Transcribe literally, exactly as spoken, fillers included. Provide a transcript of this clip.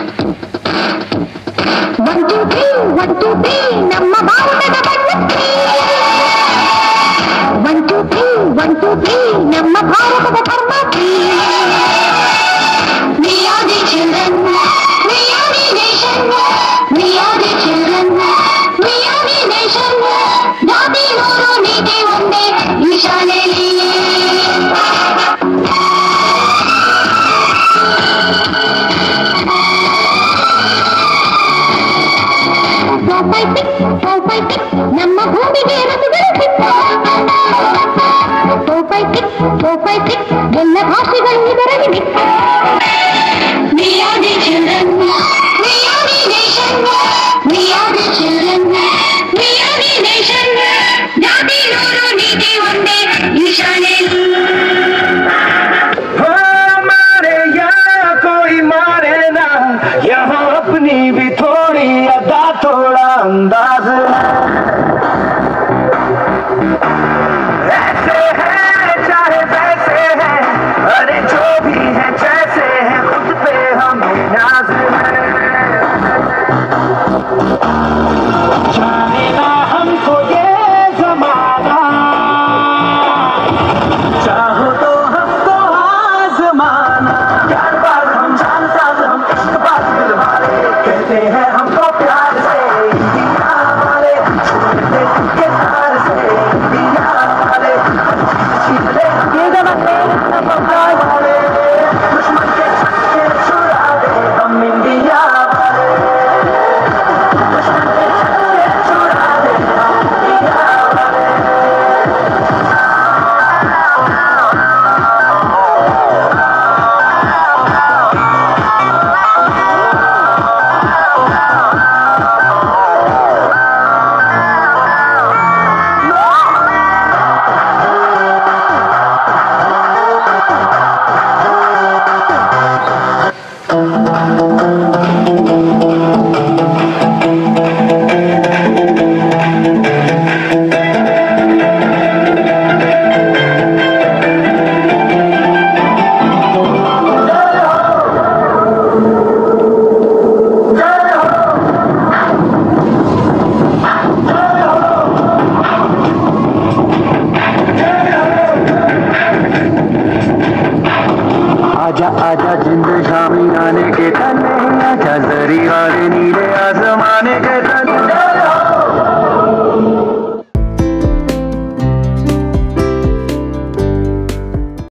One two three, one two three, ನಮ್ಮ ಭಾರತದ ಬಣ್ಣಕ್ಕೆ. One two three, one two three, ನಮ್ಮ ಭಾರತದ ಧರ್ಮಕ್ಕೆ. We are the children, we are the nation, we are the children, we are the nation. ಜಾತಿ ನೋಡು ನೀತಿ ಒಂದೇ ಈ ಶಾಲೆಯಲ್ಲಿ. ನಮ್ಮ ಭೂಮಿಗೆ ಎಲ್ಲ ಭಾಷೆಗಳು ಇದರಲ್ಲಿ ಮಿಕ್ಕ. We are the children, we are the nation, we are the children, we are the nation. ಜಾತಿ ನೋಡು ನೀತಿ ಒಂದೇ ಈ ಶಾಲೆಯಲ್ಲಿ. हमारे यहाँ कोई मारे ना, यहाँ अपनी भी थोड़ी अदा थोड़ा अंदाज ऐसे है चाहे वैसे है, अरे जो भी है जैसे है खुद पे हमें नाज है। जाने ना हमको ये जमाना, चाहो तो हमको आजमाना। प्यार बात हम जान साज हम इश्क बात दिल वाले, कहते हैं हमको प्यार से इंडिया वाले, छोड़ते के तार से इंडिया वाले, छीले ये जमाने प्यार वाले, दुश्मन के छक्के छुड़ा दे हम इंडिया वाले, दुश्मन के छक्के छुड़ा दे हम इंडिया वाले। आजा आजा जिंद